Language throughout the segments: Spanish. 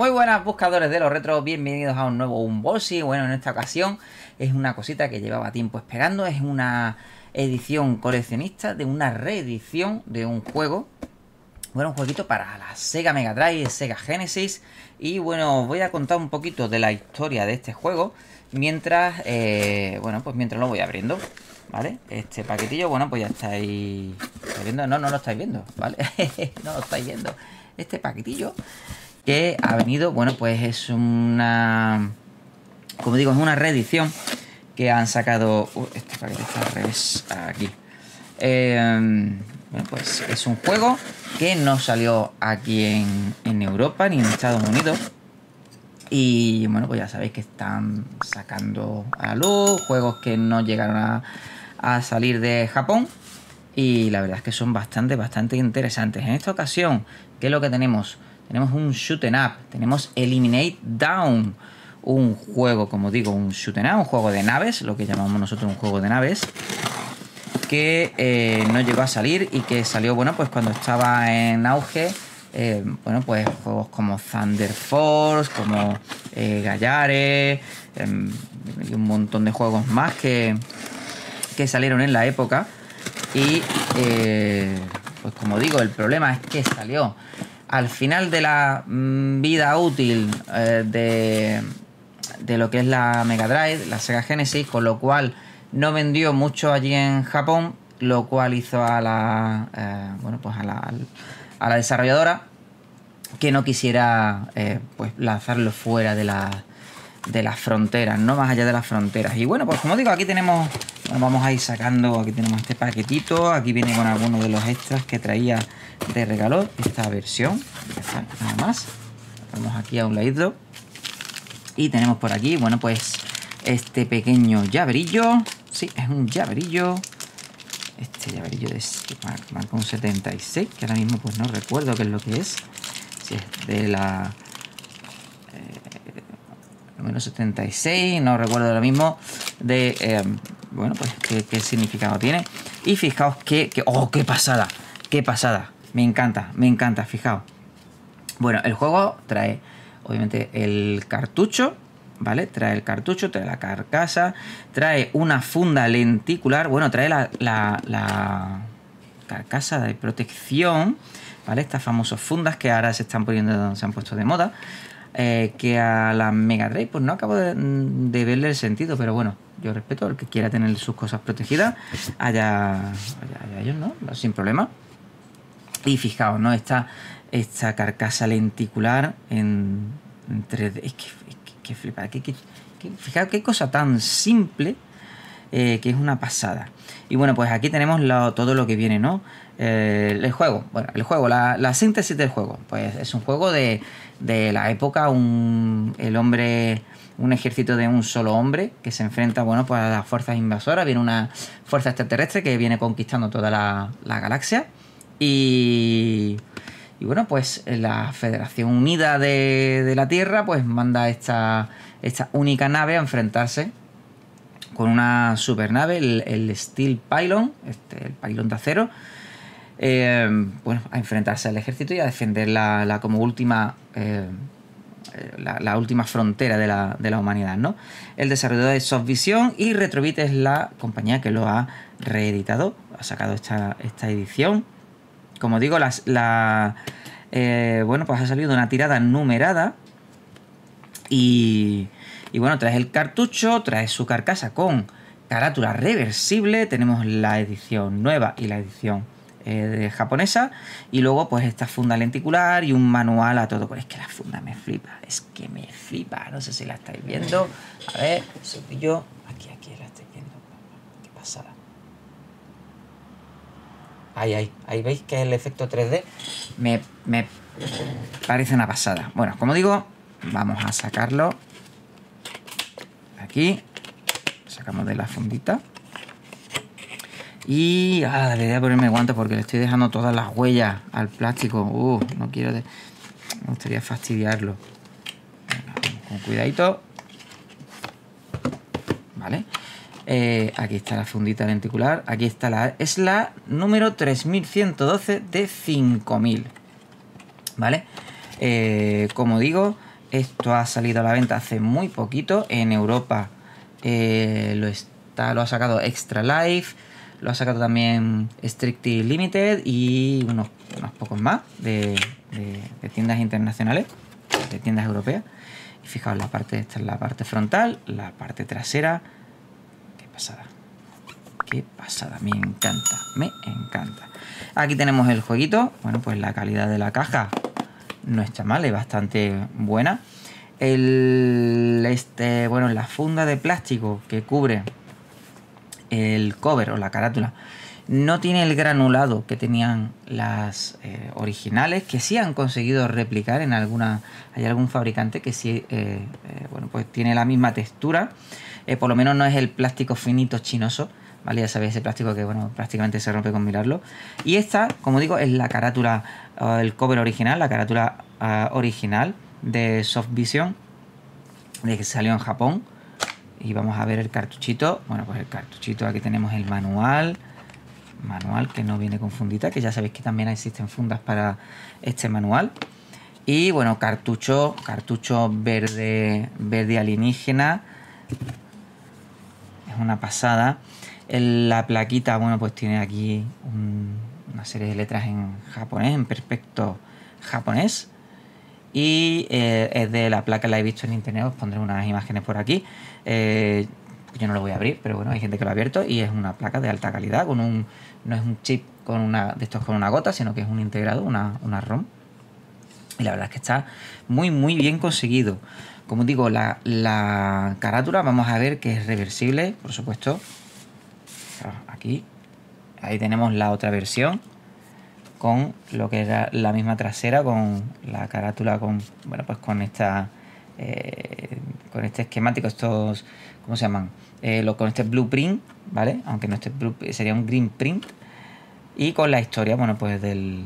Muy buenas buscadores de los retros, bienvenidos a un nuevo unboxing. Bueno, en esta ocasión es una cosita que llevaba tiempo esperando. Es una edición coleccionista de una reedición de un juego. Bueno, un jueguito para la Sega Mega Drive, Sega Genesis. Y bueno, os voy a contar un poquito de la historia de este juego mientras, mientras lo voy abriendo, ¿vale? Este paquetillo, bueno, pues ya estáis viendo. No lo estáis viendo, ¿vale? No lo estáis viendo. Este paquetillo que ha venido, bueno, pues es una, como digo, es una reedición que han sacado. Este paquete está al revés, aquí. Bueno, pues es un juego que no salió aquí en Europa ni en Estados Unidos. Y bueno, pues ya sabéis que están sacando a la luz juegos que no llegaron a salir de Japón. Y la verdad es que son bastante interesantes. En esta ocasión, ¿qué es lo que tenemos? Tenemos un shoot 'em up, tenemos Eliminate Down, un juego, como digo, un shoot 'em up, un juego de naves, lo que llamamos nosotros un juego de naves, que no llegó a salir y que salió, bueno, pues cuando estaba en auge, bueno, pues juegos como Thunder Force, como Gallare, y un montón de juegos más que salieron en la época. Y pues como digo, el problema es que salió al final de la vida útil de lo que es la Mega Drive, la Sega Genesis, con lo cual no vendió mucho allí en Japón, lo cual hizo a la a la desarrolladora que no quisiera pues lanzarlo fuera de las fronteras, no más allá de las fronteras. Y bueno, pues como digo, aquí tenemos, bueno, vamos a ir sacando, aquí tenemos este paquetito, aquí viene con algunos de los extras que traía de regalo esta versión. Nada más, vamos aquí a un ladito y tenemos por aquí, bueno, pues este pequeño llaverillo. Sí, es un llaverillo. Este llaverillo de marca un 76, que ahora mismo pues no recuerdo qué es lo que es. Si es de la número 76, no recuerdo ahora mismo de bueno, pues qué significado tiene. Y fijaos ¡oh, qué pasada! ¡Qué pasada! Me encanta, fijaos. Bueno, el juego trae obviamente el cartucho, ¿vale? Trae el cartucho, trae la carcasa, trae una funda lenticular, bueno, trae la carcasa de protección, ¿vale? Estas famosas fundas que ahora se han puesto de moda. Que a la Mega Drive pues no acabo de verle el sentido, pero bueno, yo respeto al que quiera tener sus cosas protegidas, allá ellos, ¿no? Sin problema. Y fijaos, ¿no? Esta carcasa lenticular en 3D, es que flipa, fijaos qué cosa tan simple, que es una pasada. Y bueno, pues aquí tenemos todo lo que viene, ¿no? El juego, la síntesis del juego, pues es un juego de la época, un ejército de un solo hombre que se enfrenta, bueno, pues a las fuerzas invasoras. Viene una fuerza extraterrestre que viene conquistando toda la galaxia y bueno, pues la Federación Unida de la Tierra pues manda esta única nave a enfrentarse con una supernave, el Steel Pylon, el pylon de acero, bueno, a enfrentarse al ejército y a defender la como última la última frontera de la humanidad, ¿no? El desarrollador es Softvision y Retrobit es la compañía que lo ha reeditado, ha sacado esta edición. Como digo, bueno, pues ha salido una tirada numerada y bueno, trae el cartucho, trae su carcasa con carátula reversible, tenemos la edición nueva y la edición japonesa, y luego pues esta funda lenticular y un manual a todo. Es que la funda me flipa, no sé si la estáis viendo, a ver, yo aquí la estoy viendo, qué pasada. Ahí veis que el efecto 3D me parece una pasada. Bueno, como digo, vamos a sacarlo aquí, sacamos de la fundita. Y le voy a ponerme guantes porque le estoy dejando todas las huellas al plástico. No quiero, me gustaría fastidiarlo. Venga, con cuidadito. Vale. Aquí está la fundita lenticular. Aquí está es la número 3112 de 5000. ¿Vale? Como digo, Esto ha salido a la venta hace muy poquito. En Europa lo ha sacado Extra Life, lo ha sacado también Strictly Limited y unos pocos más de tiendas internacionales, de tiendas europeas. Y fijaos, esta es la parte frontal, la parte trasera. Qué pasada. Qué pasada, me encanta, me encanta. Aquí tenemos el jueguito. Bueno, pues la calidad de la caja no está mal, es bastante buena. Bueno, la funda de plástico que cubre el cover o la carátula no tiene el granulado que tenían las originales, que sí han conseguido replicar en alguna. Hay algún fabricante que sí, bueno, pues tiene la misma textura. Por lo menos no es el plástico finito chinoso, ¿vale? Ya sabéis, ese plástico que, bueno, prácticamente se rompe con mirarlo. Y esta, como digo, es la carátula, el cover original, la carátula original de Soft Vision, de que salió en Japón. Y vamos a ver el cartuchito. Bueno, pues el cartuchito, aquí tenemos el manual que no viene con fundita, que ya sabéis que también existen fundas para este manual. Y bueno, cartucho verde alienígena. Es una pasada. La plaquita, bueno, pues tiene aquí una serie de letras en japonés, en perfecto japonés. Y es de la placa, la he visto en internet, os pondré unas imágenes por aquí. Yo no lo voy a abrir, pero bueno, hay gente que lo ha abierto y es una placa de alta calidad, no es un chip de estos con una gota, sino que es un integrado, una ROM. Y la verdad es que está muy muy bien conseguido. Como digo, la carátula vamos a ver que es reversible, por supuesto. Aquí, ahí tenemos la otra versión con lo que era la misma trasera, con la carátula, bueno, pues con esta con este esquemático, estos, ¿cómo se llaman? Con este blueprint, ¿vale? Aunque no este blueprint, sería un green print. Y con la historia, bueno, pues del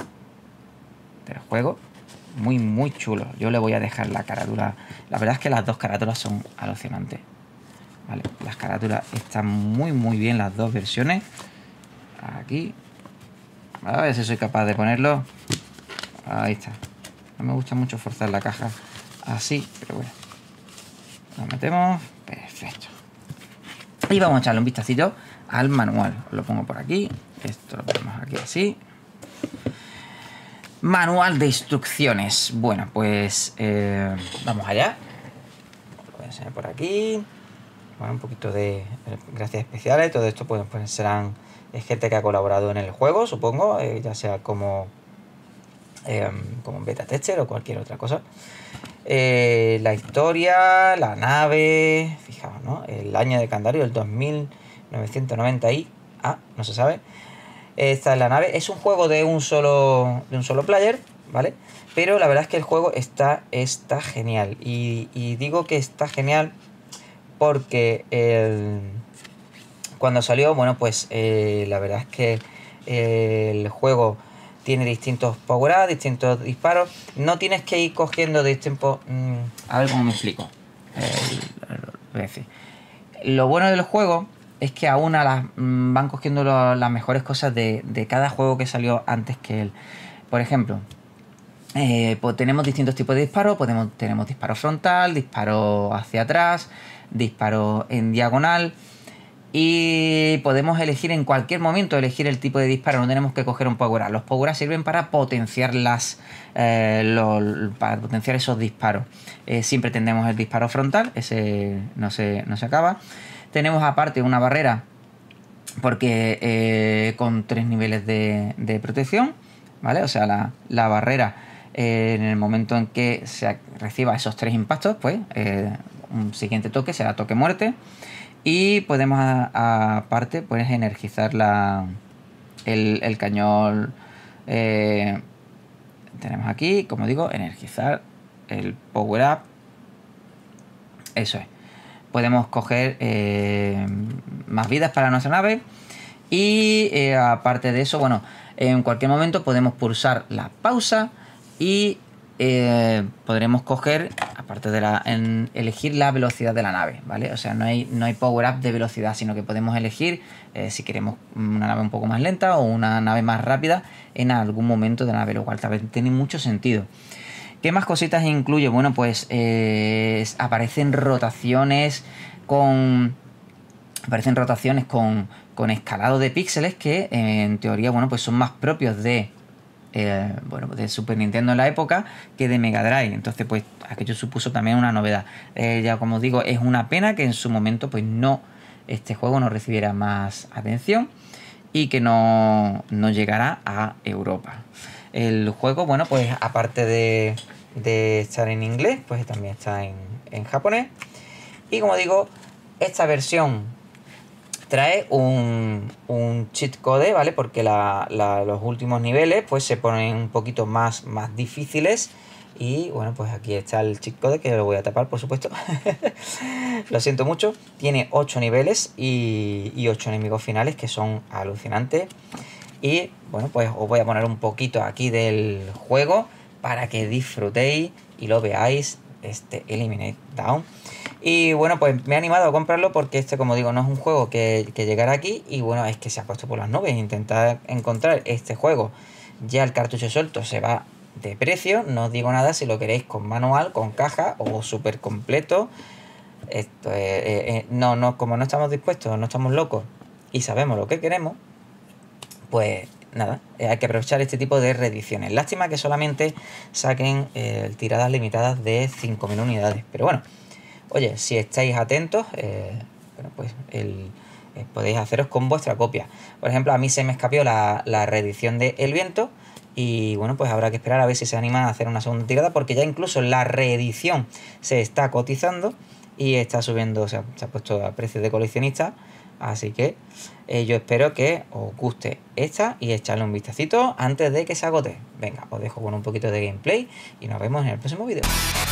juego. Muy, muy chulo. Yo le voy a dejar la carátula. La verdad es que las dos carátulas son alucinantes, ¿vale? Las carátulas están muy, muy bien, las dos versiones. Aquí. A ver si soy capaz de ponerlo. Ahí está. No me gusta mucho forzar la caja así, pero bueno. Lo metemos. Perfecto. Y vamos a echarle un vistacito al manual. Os lo pongo por aquí. Esto lo ponemos aquí así. Manual de instrucciones. Bueno, pues vamos allá. Lo voy a enseñar por aquí. Bueno, un poquito de gracias especiales. Todo esto pues serán gente que ha colaborado en el juego, supongo, ya sea como beta tester o cualquier otra cosa. La historia, la nave, fijaos, ¿no? El año de calendario, el 2990 y no se sabe. Esta es la nave. Es un juego de un solo player, ¿vale? Pero la verdad es que el juego está genial. Y digo que está genial porque cuando salió, bueno, pues la verdad es que el juego tiene distintos power-ups, distintos disparos. No tienes que ir cogiendo distintos. A ver cómo me explico. Voy a decir. Lo bueno del juego es que aún van cogiendo las mejores cosas de cada juego que salió antes que él. Por ejemplo, pues tenemos distintos tipos de disparos. Tenemos disparo frontal, disparo hacia atrás, disparo en diagonal. Y podemos elegir en cualquier momento el tipo de disparo. No tenemos que coger un power up. Los power up sirven para potenciar para potenciar esos disparos. Siempre tendremos el disparo frontal, ese no se acaba. Tenemos aparte una barrera porque con 3 niveles de protección, ¿vale? O sea, la barrera en el momento en que se reciba esos 3 impactos, pues un siguiente toque será toque muerte. Y podemos aparte pues energizar el cañón. Tenemos aquí, como digo, energizar el power up. Eso es. Podemos coger más vidas para nuestra nave. Y aparte de eso, bueno, en cualquier momento podemos pulsar la pausa y podremos coger, aparte de elegir la velocidad de la nave, ¿vale? O sea, no hay power up de velocidad, sino que podemos elegir si queremos una nave un poco más lenta o una nave más rápida en algún momento de la nave, lo cual también tiene mucho sentido. ¿Qué más cositas incluye? Bueno, pues aparecen rotaciones con escalado de píxeles que en teoría, bueno, pues son más propios de de Super Nintendo en la época que de Mega Drive. Entonces, pues aquello supuso también una novedad. Ya como digo, es una pena que en su momento pues este juego no recibiera más atención y que no llegara a Europa. El juego, bueno, pues aparte de estar en inglés, pues también está en japonés. Y como digo, esta versión trae un cheat code, ¿vale? Porque los últimos niveles pues se ponen un poquito más difíciles. Y bueno, pues aquí está el cheat code, que lo voy a tapar, por supuesto. Lo siento mucho. Tiene 8 niveles y 8 enemigos finales que son alucinantes. Y bueno, pues os voy a poner un poquito aquí del juego para que disfrutéis y lo veáis, este Eliminate Down. Y bueno, pues me he animado a comprarlo porque como digo, no es un juego que llegara aquí. Y bueno, es que se ha puesto por las nubes. Intentar encontrar este juego, ya el cartucho suelto se va de precio. No os digo nada si lo queréis con manual, con caja o súper completo. Esto como no estamos dispuestos, no estamos locos y sabemos lo que queremos, pues nada, hay que aprovechar este tipo de reediciones. Lástima que solamente saquen tiradas limitadas de 5.000 unidades. Pero bueno, oye, si estáis atentos, bueno, pues podéis haceros con vuestra copia. Por ejemplo, a mí se me escapió la reedición de El Viento. Y bueno, pues habrá que esperar a ver si se anima a hacer una segunda tirada, porque ya incluso la reedición se está cotizando y está subiendo, o sea, se ha puesto a precio de coleccionista. Así que yo espero que os guste esta y echarle un vistacito antes de que se agote. Venga, os dejo con un poquito de gameplay y nos vemos en el próximo vídeo.